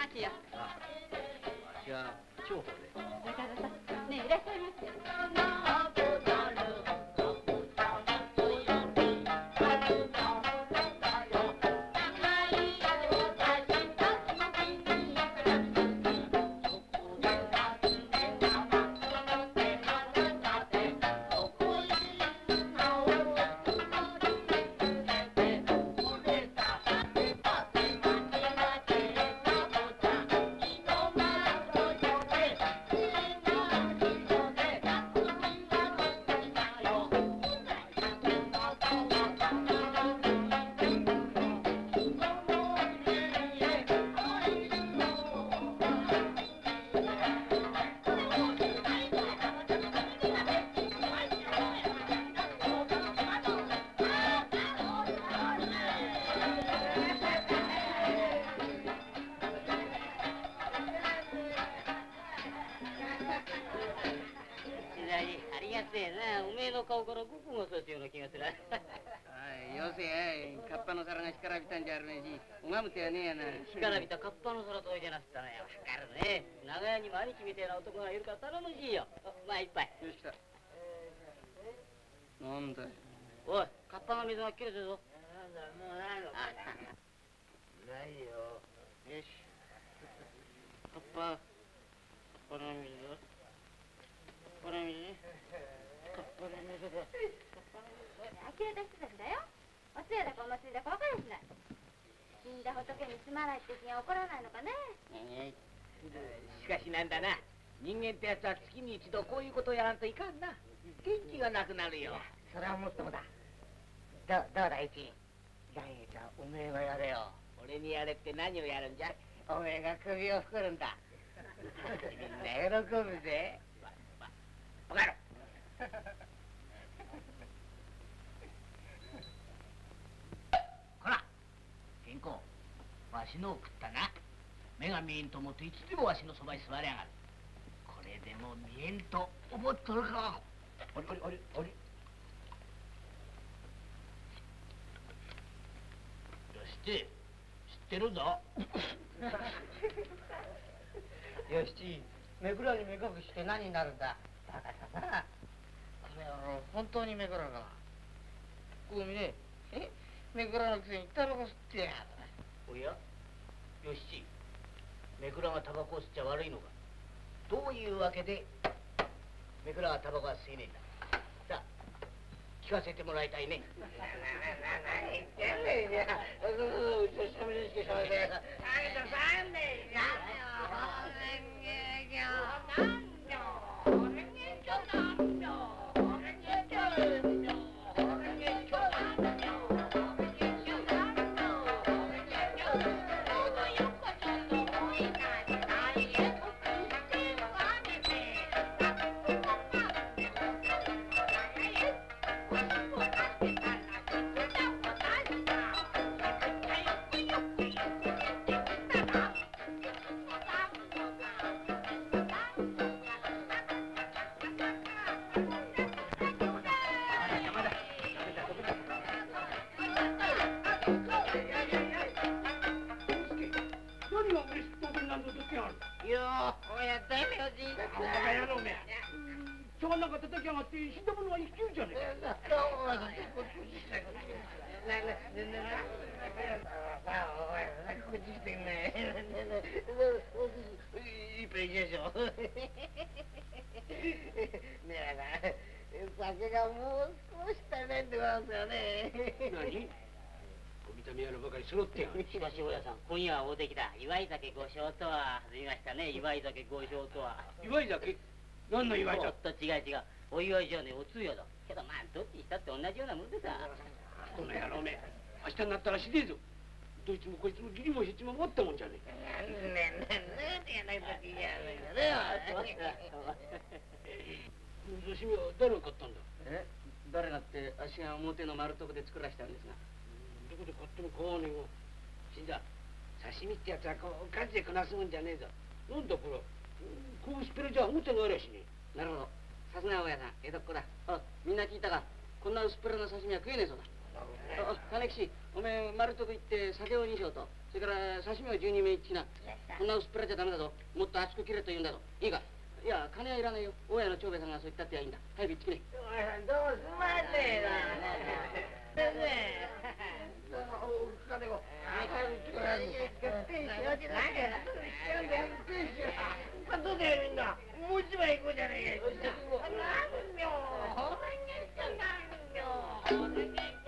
ますよ。 あ、わしは重宝で。 中田さん、ねえ、いらっしゃいませ。 顔からごくごそうしような気がする。 よせ、カッパの皿が干からびたんじゃあるめし、拝む手はねえやな。 干からびたカッパの皿とおいでなすったね。わかるね。長屋にも兄貴みたいな男がいるから頼もしいよ。まあ一杯。 よし来た。なんだよ。 おい、カッパの水が切れてるぞ。 なんだ、もうないのか。ないよ。 よし。カッパの水。カッパの水ね。カッパの水だ。 呆れた人たちだよ。おつやだかお祭りだか分からんしない。死んだ仏にすまないって気が起こらないのかね。 しかしなんだな。人間ってやつは月に一度こういうことをやらんといかんな。元気がなくなるよ。 それはもっともだ。どうだ、一。来月はおめえがやれよ。 俺にやれって何をやるんじゃ。 おめえが首を振るんだ。みんな喜ぶぜ。 バカ野郎。ほら、健康。わしのを食ったな。目が見えんと思っていつでもわしのそばに座りやがる。これでも見えんと思っとるか。おり。知ってるぞ。 よし、めくらに目隠して何になるんだ。バカだな。これは本当にめくらかな。こう見ねえ。めくらのくせにタバコ吸ってや。 おや、よし、めくらがタバコを吸っちゃ悪いのか。どういうわけでめくらがタバコは吸えねえんだ。さあ、聞かせてもらいたいね。 何言ってんねんや。うちしゃべりしてしゃべり。酒がもう少し足りないんでございますよね。 何？お見た目やらばかり揃ってやる。しかし大家さん、今夜は大敵だ。祝い酒5升とは弾みましたね。祝い酒5升とは。 祝い酒？何の祝いだ？ ちょっと違う。お祝いじゃねえ、お通夜だ。けどまあどっちにしたって同じようなもんでさ。 この野郎め、明日になったらしねえぞ。どいつもこいつも義理もへちも持ったもんじゃねえ。刺身は誰が買ったんだ？ 誰がってあっしが表の丸徳で作らしたんですが。 どこで買っても買わねえが。死んだ。刺身ってやつはこうガチでこなすもんじゃねえぞ。なんだこれ。こうスペルじゃ表がありゃしねえ。なるほど。さすが大家さん、江戸っ子だ。みんな聞いたか。こんな薄っぺらな刺身は食えねえそうだ。金吉、おめえ丸徳行って酒を2升とそれから刺身は12名一致な。こんな薄っぺらじゃダメだぞ。もっと厚く切れと言うんだぞ。いいか？いや、金はいらないよ。大家の長兵衛さんがそう言ったってやいいんだ。早く行ってくれ。 どうすまねえな。ねえ。お金を。どうだよみんな。もう一枚行こうじゃねえか。何秒。